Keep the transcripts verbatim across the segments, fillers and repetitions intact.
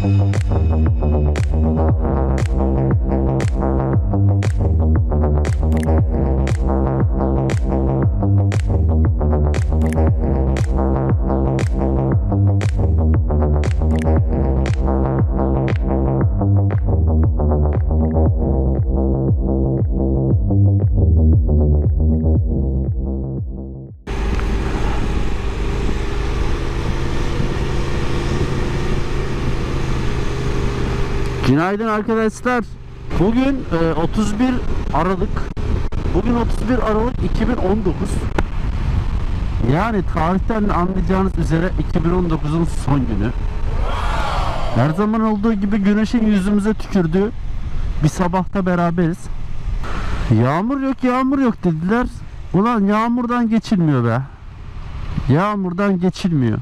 Günaydın arkadaşlar. Bugün otuz bir Aralık. Bugün otuz bir Aralık iki bin on dokuz. Yani tarihten anlayacağınız üzere iki bin on dokuzun son günü. Her zaman olduğu gibi güneşin yüzümüze tükürdüğü bir sabahta beraberiz. Yağmur yok, yağmur yok dediler. Ulan yağmurdan geçilmiyor be. Yağmurdan geçilmiyor.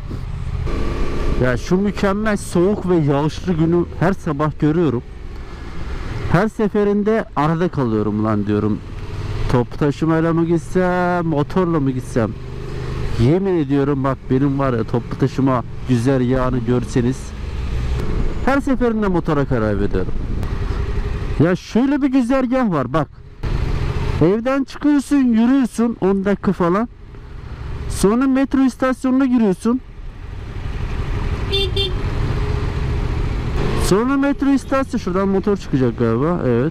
Ya şu mükemmel soğuk ve yağışlı günü her sabah görüyorum. Her seferinde arada kalıyorum lan diyorum. Toplu taşımayla mı gitsem, motorla mı gitsem? Yemin ediyorum bak benim var ya toplu taşıma güzergahını görseniz. Her seferinde motora karar veriyorum. Ya şöyle bir güzergah var bak. Evden çıkıyorsun, yürüyorsun on dakika falan. Sonra metro istasyonuna giriyorsun. Sonra metro istasyonu, şuradan motor çıkacak galiba, evet.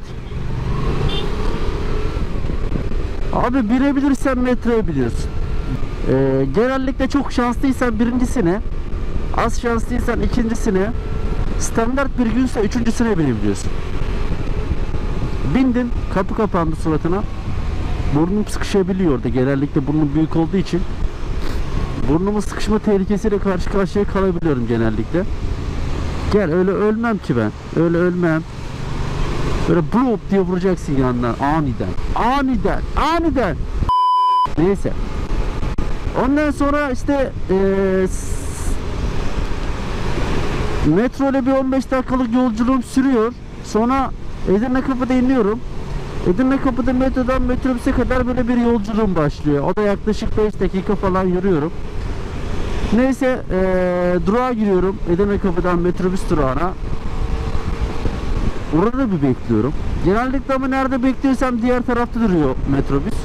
Abi binebilirsen metroya biliyorsun. Ee, genellikle çok şanslıysan birincisine, az şanslıysan ikincisine, standart bir günse üçüncüsüne binebiliyorsun. Bindin, kapı kapandı suratına. Burnum sıkışabiliyor orada, genellikle burnum büyük olduğu için. Burnumun sıkışma tehlikesiyle karşı karşıya kalabiliyorum genellikle. Gel, öyle ölmem ki ben. Öyle ölmem. Böyle blup diye vuracaksın yandan aniden. Aniden. Aniden. Neyse. Ondan sonra işte ee, metro ile bir on beş dakikalık yolculuğum sürüyor. Sonra Edirne Kapı'da iniyorum. Edirne Kapı'da metrodan metrobüse kadar böyle bir yolculuğum başlıyor. O da yaklaşık beş dakika falan yürüyorum. Neyse ee, durağa giriyorum. Edirne Kapı'dan metrobüs durağına. Orada bir bekliyorum. Genellikle ama nerede bekliyorsam diğer tarafta duruyor metrobüs.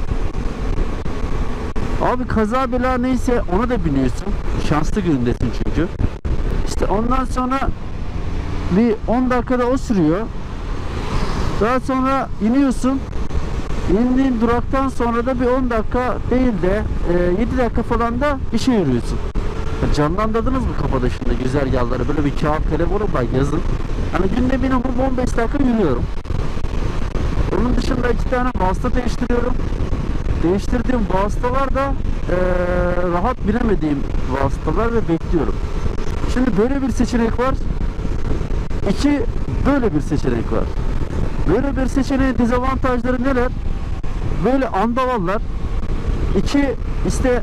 Abi kaza bela neyse ona da biniyorsun. Şanslı günündesin çünkü. İşte ondan sonra bir on dakikada o sürüyor. Daha sonra iniyorsun. İndiğin duraktan sonra da bir on dakika değil de e, yedi dakika falan da işe yürüyorsun. Canlandırdınız mı kafa dışında güzergahları? Böyle bir kağıt telefonu var yazın. Hani günde minimum on beş dakika yürüyorum. Onun dışında iki tane vasıta değiştiriyorum. Değiştirdiğim vasıtalar da ee, rahat bilemediğim vasıtalar ve bekliyorum. Şimdi böyle bir seçenek var. İki böyle bir seçenek var. Böyle bir seçeneğin dezavantajları neler? Böyle andavallar. İki işte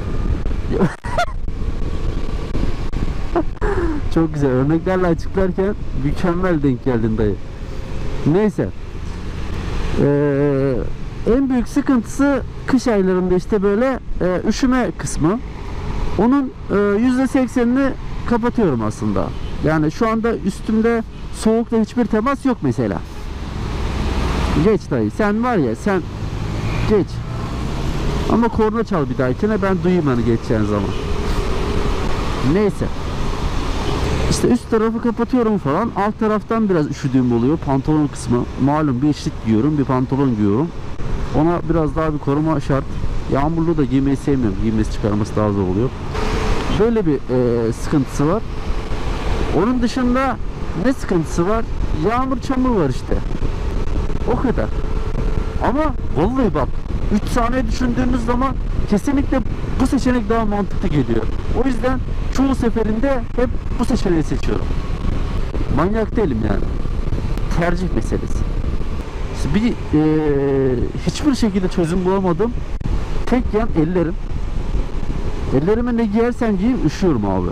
çok güzel örneklerle açıklarken mükemmel denk geldin dayı. Neyse. Ee, en büyük sıkıntısı kış aylarında işte böyle e, üşüme kısmı. Onun yüzde seksenini kapatıyorum aslında. Yani şu anda üstümde soğukla hiçbir temas yok mesela. Geç dayı. Sen var ya sen geç. Ama korna çal bir dahakine ben duyayım hani geçeceğin zaman. Neyse. İşte üst tarafı kapatıyorum falan. Alt taraftan biraz üşüdüğüm oluyor. Pantolon kısmı. Malum bir içlik giyiyorum. Bir pantolon giyiyorum. Ona biraz daha bir koruma şart. Yağmurlu da giymeyi sevmiyorum. Giymesi çıkarması daha zor oluyor. Böyle bir e, sıkıntısı var. Onun dışında ne sıkıntısı var? Yağmur çamur var işte. O kadar. Ama vallahi bak üç saniye düşündüğünüz zaman kesinlikle bu seçenek daha mantıklı geliyor. O yüzden çoğu seferinde hep bu seçeneği seçiyorum. Manyak değilim yani. Tercih meselesi. İşte bir e, hiçbir şekilde çözüm bulamadım. Tek yan ellerim. Ellerime ne giyersem giyeyim üşüyorum abi.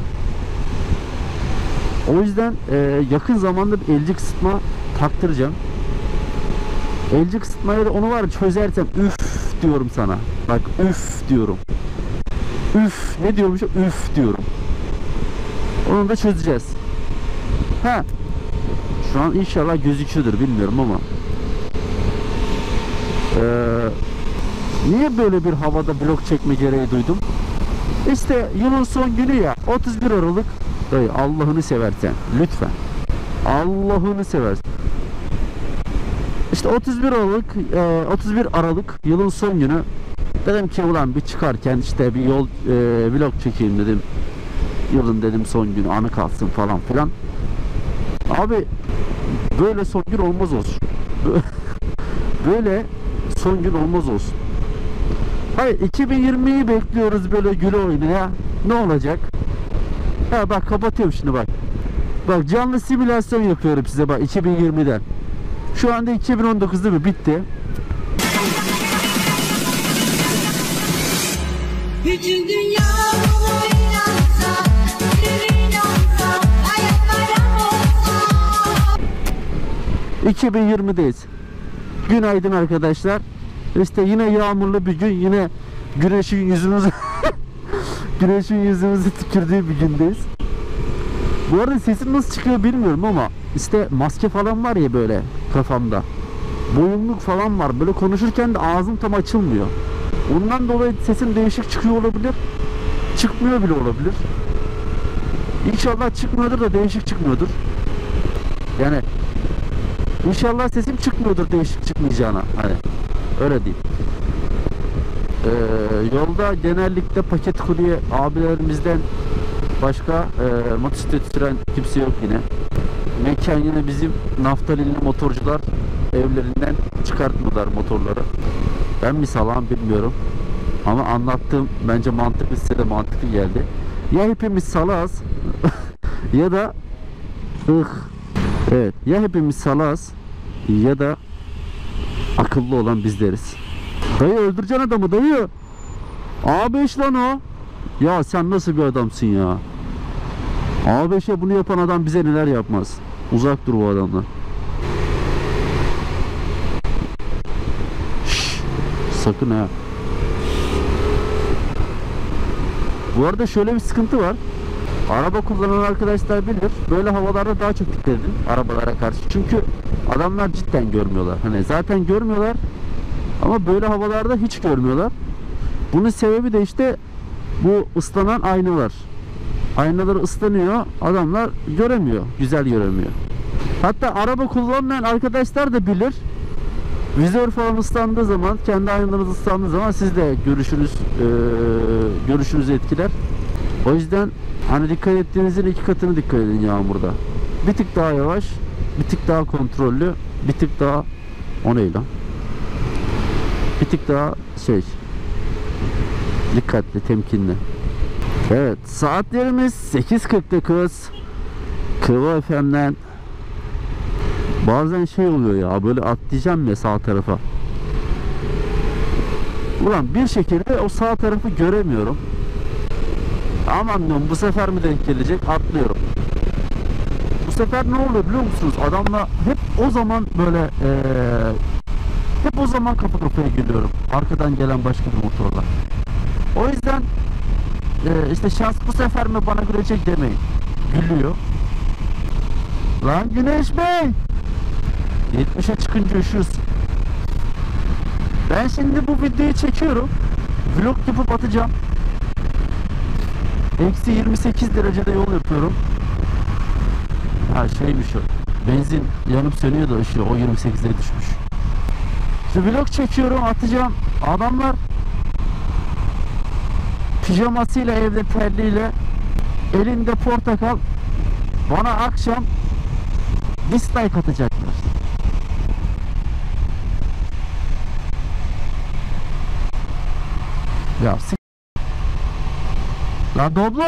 O yüzden e, yakın zamanda bir elcik ısıtma taktıracağım. Elcik ısıtmaya da onu var çözersem üf diyorum sana. Bak üf diyorum. Üf ne diyormuşum? Üf diyorum. Onu da çözeceğiz. He. Şu an inşallah gözüküyordur bilmiyorum ama. Ee, niye böyle bir havada vlog çekme gereği duydum? İşte yılın son günü ya, otuz bir Aralık. Dayı Allah'ını seversen lütfen. Allah'ını seversen. İşte otuz bir Aralık, e, otuz bir Aralık yılın son günü. Dedim ki ulan bir çıkarken işte bir yol e, vlog çekeyim dedim. Yılın dedim son günü, anı kalsın falan filan. Abi böyle son gün olmaz olsun. Böyle son gün olmaz olsun. Hayır, iki bin yirmiyi bekliyoruz böyle güle oynaya. Ne olacak? Ha bak, kapatıyorum şimdi bak. Bak, canlı simülasyon yapıyorum size bak iki bin yirmiden. Şu anda iki bin on dokuz değil mi? Bitti. Bütün dünya buna inansa, biri inansa, hayatlara olsa. iki bin yirmideyiz. Günaydın arkadaşlar. İşte yine yağmurlu bir gün, yine güneşin yüzümüzü güneşin yüzümüzü tükürdüğü bir gündeyiz. Bu arada sesim nasıl çıkıyor bilmiyorum ama işte maske falan var ya böyle kafamda. Boyunluk falan var. Böyle konuşurken de ağzım tam açılmıyor. Ondan dolayı sesim değişik çıkıyor olabilir. Çıkmıyor bile olabilir. İnşallah çıkmıyordur da değişik çıkmıyordur. Yani İnşallah sesim çıkmıyordur değişik çıkmayacağına. Hani öyle değil. Ee, yolda genellikle paket kurye abilerimizden başka e, motosiklet süren kimse yok yine. Mekan yine bizim naftalinli motorcular evlerinden çıkartmıyorlar motorları. Ben mi salam bilmiyorum. Ama anlattığım bence mantıklı, size de mantıklı geldi. Ya hepimiz salaz ya da ıh. Evet, ya hepimiz salaz ya da akıllı olan bizleriz. Dayı öldüreceksin adamı dayı. A beş lan o. Ya sen nasıl bir adamsın ya? A beşe bunu yapan adam bize neler yapmaz. Uzak dur bu adamdan. Şşş, sakın ha. Bu arada şöyle bir sıkıntı var. Araba kullanan arkadaşlar bilir. Böyle havalarda daha çok dikkat edin arabalara karşı. Çünkü adamlar cidden görmüyorlar. Hani zaten görmüyorlar ama böyle havalarda hiç görmüyorlar. Bunun sebebi de işte bu ıslanan aynalar. Aynaları ıslanıyor. Adamlar göremiyor. Güzel göremiyor. Hatta araba kullanmayan arkadaşlar da bilir. Vizör falan ıslandığı zaman, kendi aynalarınız ıslandığı zaman siz de görüşünüz e, görüşünüzü etkiler. O yüzden hani dikkat ettiğinizin iki katını dikkat edin yağmurda. Bir tık daha yavaş, bir tık daha kontrollü, bir tık daha o ne lan? Bir tık daha şey, dikkatli, temkinli. Evet, saatlerimiz sekiz kırk dokuz. Kıva F M'den bazen şey oluyor ya, böyle atlayacağım ya sağ tarafa. Ulan bir şekilde o sağ tarafı göremiyorum. Aman diyorum, bu sefer mi denk gelecek? Atlıyorum. Bu sefer ne oluyor biliyor musunuz? Adamla hep o zaman böyle ee, hep o zaman kafa kafaya geliyorum. Arkadan gelen başka bir motorla. O yüzden ee, işte şans bu sefer mi bana gülecek demeyin. Gülüyor. Lan Güneş Bey! yetmişe çıkınca üşüyorsun. Ben şimdi bu videoyu çekiyorum. Vlog yapıp atacağım. Eksi yirmi sekiz derecede yol yapıyorum. Ha şeymiş o. Benzin yanıp sönüyor da ışığı. O yirmi sekize düşmüş. İşte vlog çekiyorum, atacağım. Adamlar pijamasıyla, evde terliyle, elinde portakal, bana akşam dislike atacaklar. Ya s*** lan Doblo!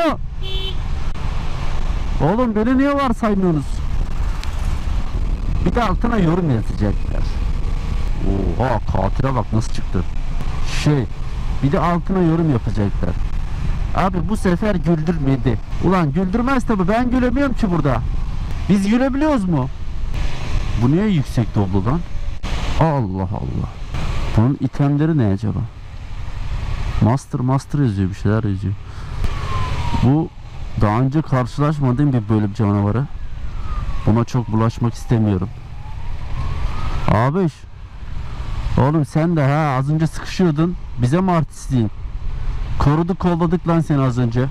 Oğlum beni niye varsaymıyorsunuz? Bir de altına yorum yazacaklar. Oha, katile bak nasıl çıktı. Şey, bir de altına yorum yapacaklar. Abi bu sefer güldürmedi. Ulan güldürmez tabi, ben gülemiyorum ki burada. Biz gülebiliyoruz mu? Bu niye yüksek Doblo lan? Allah Allah. Bunun itemleri ne acaba? Master master yazıyor, bir şeyler yazıyor. Bu daha önce karşılaşmadığım bir bölüm canavarı. Buna çok bulaşmak istemiyorum. Abi, oğlum sen de ha az önce sıkışıyordun. Bize mi artistliğin? Koruduk kolladık lan seni az önce.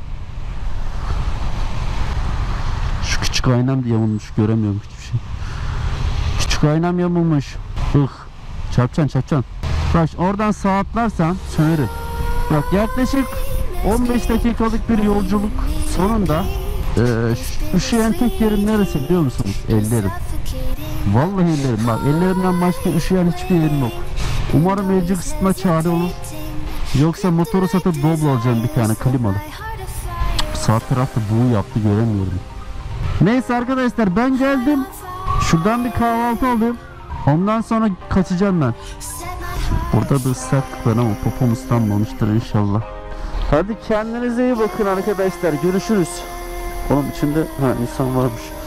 Şu küçük aynam diye yamulmuş, göremiyorum hiçbir şey. Küçük aynam yamulmuş. Ih, çarpacaksın çarpacaksın. Bak oradan sağa atlarsan sönerim. Bak yaklaşık on beş dakikalık bir yolculuk sonunda e, üşüyen tek yerim neresi biliyor musunuz? Ellerim. Vallahi ellerim, bak ellerimden başka üşüyen hiçbir yerim yok. Umarım elcik ısıtma çare olur. Yoksa motoru satıp Doblo alacağım, bir tane klimalı. Sağ tarafta buğu yaptı, göremiyorum. Neyse arkadaşlar, ben geldim. Şuradan bir kahvaltı alayım. Ondan sonra kaçacağım ben. Burada da ıslaklık var ama popom ıslanmamıştır inşallah. Hadi kendinize iyi bakın arkadaşlar. Görüşürüz. Oğlum içinde ha insan varmış.